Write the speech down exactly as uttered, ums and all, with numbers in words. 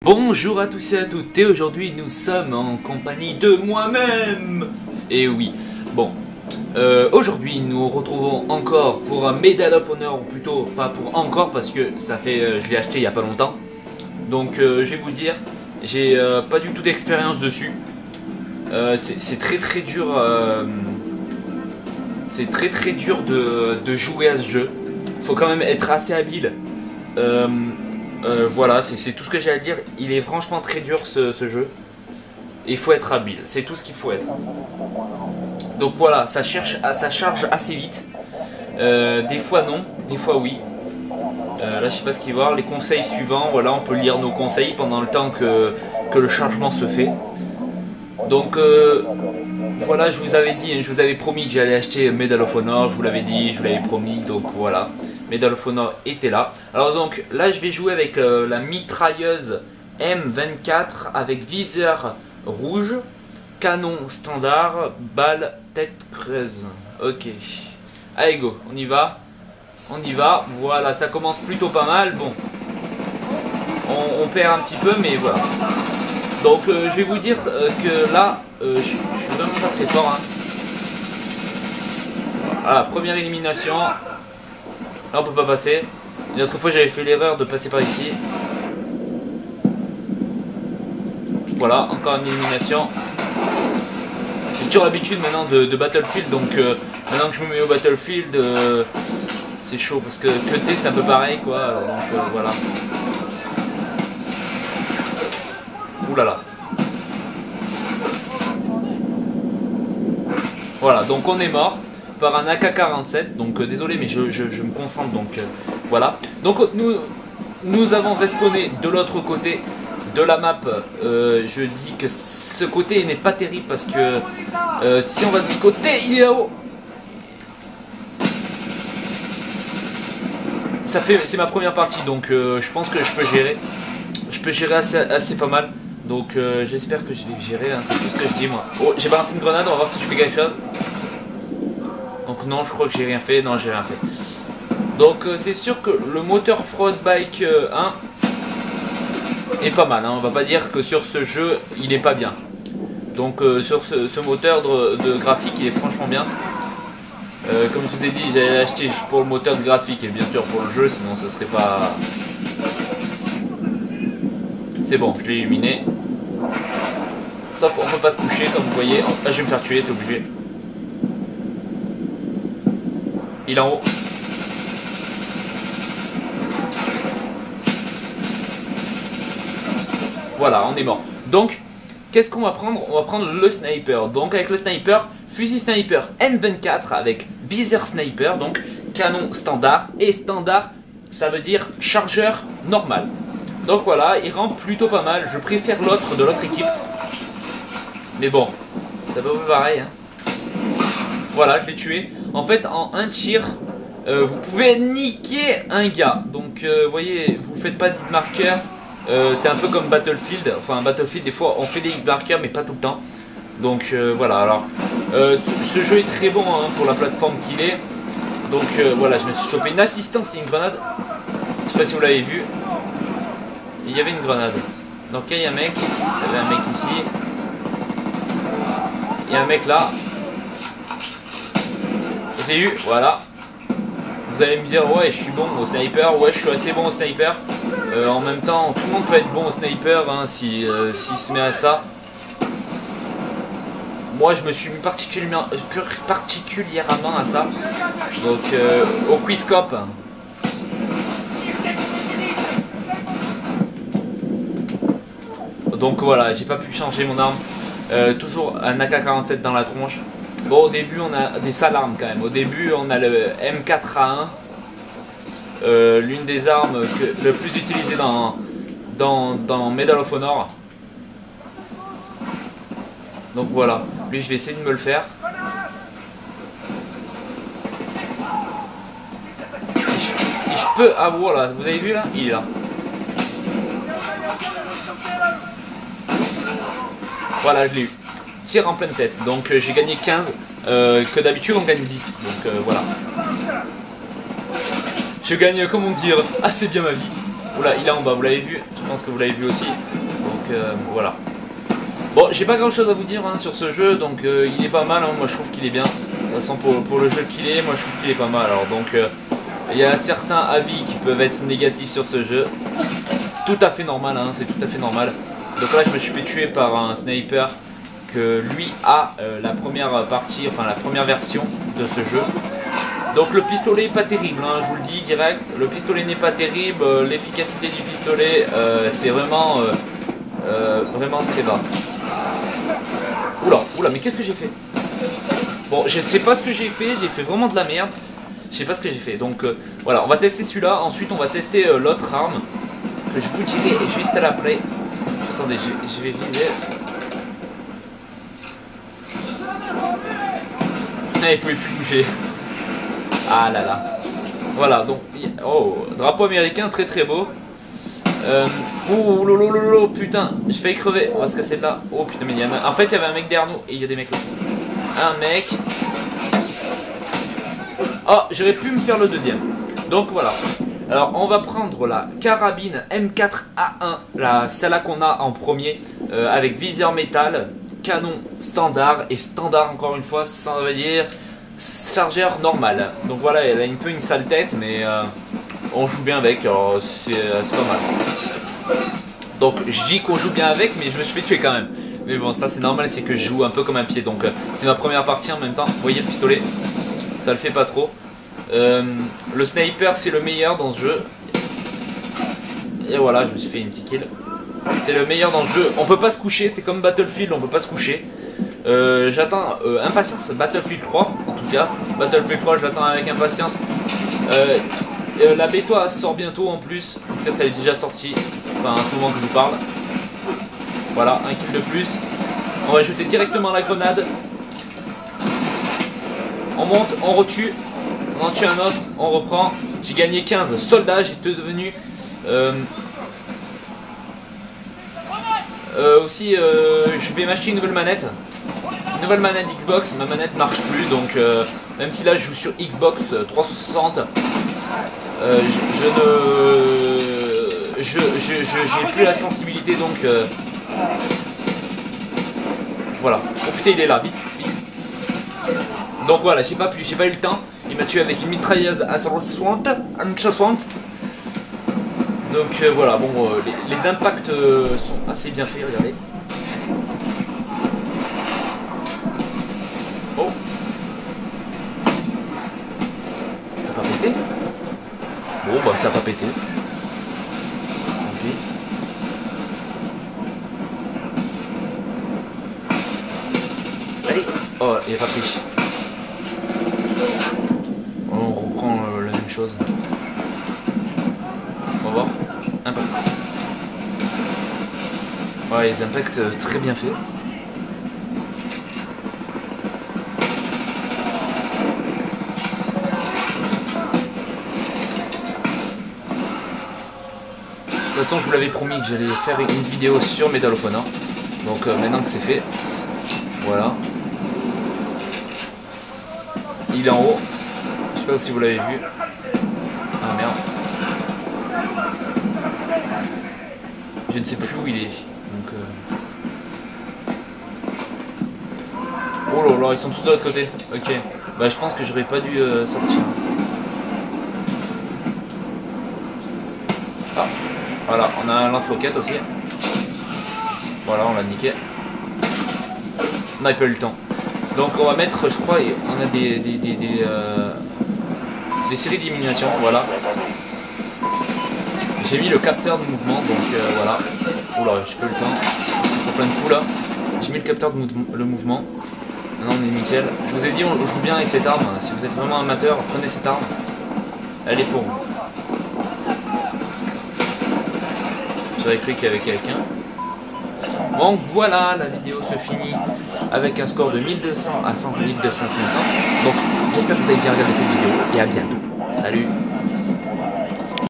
Bonjour à tous et à toutes, et aujourd'hui nous sommes en compagnie de moi-même. Et oui, bon, euh, aujourd'hui nous retrouvons encore pour un Medal of Honor, ou plutôt pas pour encore parce que ça fait, euh, je l'ai acheté il y a pas longtemps. Donc euh, je vais vous dire, j'ai euh, pas du tout d'expérience dessus. Euh, c'est très très dur, euh, c'est très très dur de, de jouer à ce jeu. Faut quand même être assez habile. Euh, Euh, voilà, c'est tout ce que j'ai à dire. Il est franchement très dur ce, ce jeu. Il faut être habile, c'est tout ce qu'il faut être. Donc voilà, ça, cherche, ça charge assez vite. Euh, des fois non, des fois oui. Euh, là je sais pas ce qu'il va y avoir. Les conseils suivants, voilà, on peut lire nos conseils pendant le temps que, que le chargement se fait. Donc euh, voilà, je vous avais dit, je vous avais promis que j'allais acheter Medal of Honor. Je vous l'avais dit, je vous l'avais promis, donc voilà. Medal of Honor était là. Alors donc là je vais jouer avec euh, la mitrailleuse M vingt-quatre avec viseur rouge, canon standard, balle tête creuse. Ok. Allez go, on y va. On y va. Voilà, ça commence plutôt pas mal. Bon. On, on perd un petit peu mais voilà. Donc euh, je vais vous dire euh, que là, euh, je, je suis vraiment pas très fort. Hein. Voilà, première élimination. Là on peut pas passer. Une autre fois j'avais fait l'erreur de passer par ici. Voilà, encore une élimination. J'ai toujours l'habitude maintenant de, de Battlefield, donc euh, maintenant que je me mets au Battlefield, euh, c'est chaud parce que Q T c'est un peu pareil quoi. Donc euh, voilà. Ouh là là. Voilà, donc on est mort par un A K quarante-sept, donc euh, désolé mais je, je, je me concentre, donc euh, voilà. Donc nous, nous avons respawné de l'autre côté de la map. Euh, je dis que ce côté n'est pas terrible parce que euh, si on va de ce côté, il est là-haut. Ça fait, c'est ma première partie, donc euh, je pense que je peux gérer. Je peux gérer assez, assez pas mal. Donc euh, j'espère que je vais gérer, hein, c'est tout ce que je dis moi. Oh, j'ai balancé une grenade, on va voir si je fais quelque chose. Donc non, je crois que j'ai rien fait, non j'ai rien fait. Donc euh, c'est sûr que le moteur Frostbite euh, un est pas mal, hein. On va pas dire que sur ce jeu il est pas bien. Donc euh, sur ce, ce moteur de, de graphique il est franchement bien. Euh, comme je vous ai dit, j'allais l'acheter pour le moteur de graphique et bien sûr pour le jeu, sinon ça serait pas... C'est bon, je l'ai illuminé. Sauf on peut pas se coucher comme vous voyez. Oh, là je vais me faire tuer, c'est obligé. Il est en haut. Voilà, on est mort. Donc, qu'est-ce qu'on va prendre? On va prendre le sniper. Donc, avec le sniper, fusil sniper M vingt-quatre avec viseur sniper, donc canon standard. Et standard, ça veut dire chargeur normal. Donc voilà, il rend plutôt pas mal. Je préfère l'autre de l'autre équipe. Mais bon, ça peut pas pareil. Hein. Voilà, je l'ai tué. En fait, en un tir, euh, vous pouvez niquer un gars. Donc, vous euh, voyez, vous faites pas d'hit marker. Euh, c'est un peu comme Battlefield. Enfin, Battlefield, des fois, on fait des hit markers, mais pas tout le temps. Donc, euh, voilà. Alors, euh, ce, ce jeu est très bon hein, pour la plateforme qu'il est. Donc, euh, voilà, je me suis chopé une assistance et une grenade. Je sais pas si vous l'avez vu. Il y avait une grenade. Donc, il y a un mec. Il y avait un mec ici. Il y a un mec là. Je l'ai eu, voilà. Vous allez me dire, ouais, je suis bon au sniper. Ouais, je suis assez bon au sniper. Euh, en même temps, tout le monde peut être bon au sniper hein, si, euh, s'il se met à ça. Moi, je me suis mis particulièrement, particulièrement à ça. Donc, euh, au quickscope. Donc voilà, j'ai pas pu changer mon arme. Euh, toujours un A K quarante-sept dans la tronche. Bon, au début, on a des sales armes quand même. Au début, on a le M quatre A un. Euh, L'une des armes que, le plus utilisée dans, dans, dans Medal of Honor. Donc voilà. Lui, je vais essayer de me le faire. Si je, si je peux... Ah, voilà. Vous avez vu là? Il est là. Voilà, je l'ai eu. Tir en pleine tête. Donc euh, j'ai gagné quinze. Euh, que d'habitude on gagne dix. Donc euh, voilà. Je gagne, comment dire, assez bien ma vie. Oula, il est en bas, vous l'avez vu? Je pense que vous l'avez vu aussi. Donc euh, voilà. Bon, j'ai pas grand chose à vous dire hein, sur ce jeu, donc euh, il est pas mal, hein, moi je trouve qu'il est bien. De toute façon pour, pour le jeu qu'il est, moi je trouve qu'il est pas mal. Alors donc euh, il y a certains avis qui peuvent être négatifs sur ce jeu. Tout à fait normal, hein, c'est tout à fait normal. Donc là je me suis fait tuer par un sniper que lui a euh, la première partie, enfin la première version de ce jeu. Donc le pistolet est pas terrible, hein, je vous le dis direct. Le pistolet n'est pas terrible, euh, l'efficacité du pistolet euh, c'est vraiment, euh, euh, vraiment très bas. Oula, oula, mais qu'est-ce que j'ai fait? Bon, je ne sais pas ce que j'ai fait, j'ai fait vraiment de la merde. Je sais pas ce que j'ai fait, donc euh, voilà, on va tester celui-là. Ensuite on va tester euh, l'autre arme que je vous dirai juste à l'après. Attendez, je, je vais viser. Ah, il pouvait plus bouger. Ah là là. Voilà, donc, oh, drapeau américain, très très beau. Euh, oh lolo lolo, putain, je fais crever, on va se casser de là. Oh putain, mais il y a un... En fait, il y avait un mec derrière nous et il y a des mecs là. Un mec. Oh, j'aurais pu me faire le deuxième. Donc voilà. Alors, on va prendre la carabine M quatre A un, la, celle-là qu'on a en premier, euh, avec viseur métal, canon standard et standard encore une fois, ça veut dire chargeur normal. Donc voilà, elle a un peu une sale tête, mais euh, on joue bien avec, c'est pas mal. Donc je dis qu'on joue bien avec, mais je me suis fait tuer quand même. Mais bon, ça c'est normal, c'est que je joue un peu comme un pied, donc euh, c'est ma première partie en même temps. Vous voyez le pistolet, ça le fait pas trop. Euh, le sniper c'est le meilleur dans ce jeu. Et voilà, je me suis fait une petite kill. C'est le meilleur dans le jeu. On peut pas se coucher, c'est comme Battlefield, on peut pas se coucher. Euh, j'attends euh, impatience Battlefield trois en tout cas. Battlefield trois, je l'attends avec impatience. Euh, euh, la bêta sort bientôt en plus. Peut-être elle est déjà sortie. Enfin, à ce moment que je vous parle. Voilà, un kill de plus. On va jeter directement la grenade. On monte, on retue. On en tue un autre, on reprend. J'ai gagné quinze soldats, j'étais devenu... Euh, euh, aussi, euh, je vais m'acheter une nouvelle manette. Une nouvelle manette Xbox, ma manette marche plus, donc euh, même si là je joue sur Xbox trois cent soixante, euh, je, je ne... Je, je, je, j'ai plus la sensibilité, donc... Euh, voilà. Oh putain, il est là, vite, vite. Donc voilà, j'ai pas pu, j'ai pas eu le temps. Il m'a tué avec une mitrailleuse à cent soixante. Donc euh, voilà, bon, euh, les, les impacts euh, sont assez bien faits, regardez. Oh. Ça a pas pété? Bon bah ça a pas pété. Tant pis. Allez. Oh, il a pas pris. On reprend euh, la même chose. On va voir. Impact. Ouais, les impacts euh, très bien faits. De toute façon, je vous l'avais promis que j'allais faire une vidéo sur Medal of Honor. Donc euh, maintenant que c'est fait, voilà. Il est en haut. Je sais pas si vous l'avez vu. Ah merde. Je ne sais plus où il est. Donc, euh... oh là là, ils sont tous de l'autre côté. Ok. Bah je pense que j'aurais pas dû euh, sortir. Ah. Voilà, on a un lance-roquette aussi. Voilà, on l'a niqué. On n'a pas eu le temps. Donc on va mettre, je crois, on a des, des, des, des, euh, des séries d'élimination, voilà. J'ai mis le capteur de mouvement, donc euh, voilà. Oula, j'ai pas eu le temps. Ça plein de coups là. J'ai mis le capteur de mou le mouvement. Maintenant on est nickel. Je vous ai dit, on joue bien avec cette arme. Si vous êtes vraiment amateur, prenez cette arme. Elle est pour vous. J'aurais cru qu'il y avait quelqu'un. Donc voilà, la vidéo se finit avec un score de mille deux cents à mille deux cent cinquante. Donc j'espère que vous avez bien regardé cette vidéo et à bientôt. Salut!